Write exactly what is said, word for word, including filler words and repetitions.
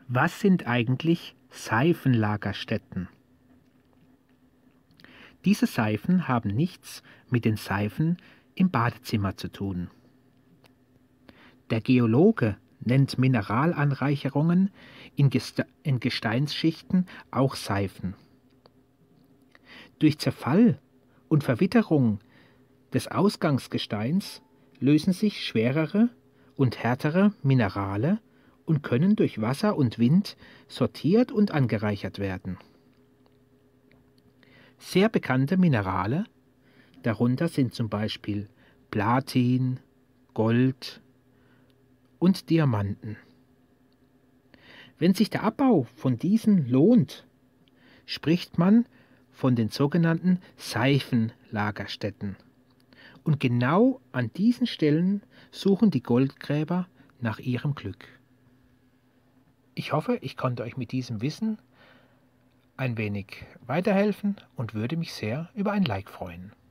Was sind eigentlich Seifenlagerstätten? Diese Seifen haben nichts mit den Seifen im Badezimmer zu tun. Der Geologe nennt Mineralanreicherungen in, Geste in Gesteinsschichten auch Seifen. Durch Zerfall und Verwitterung des Ausgangsgesteins lösen sich schwerere und härtere Minerale und können durch Wasser und Wind sortiert und angereichert werden. Sehr bekannte Minerale, darunter sind zum Beispiel Platin, Gold und Diamanten. Wenn sich der Abbau von diesen lohnt, spricht man von den sogenannten Seifenlagerstätten. Und genau an diesen Stellen suchen die Goldgräber nach ihrem Glück. Ich hoffe, ich konnte euch mit diesem Wissen ein wenig weiterhelfen und würde mich sehr über ein Like freuen.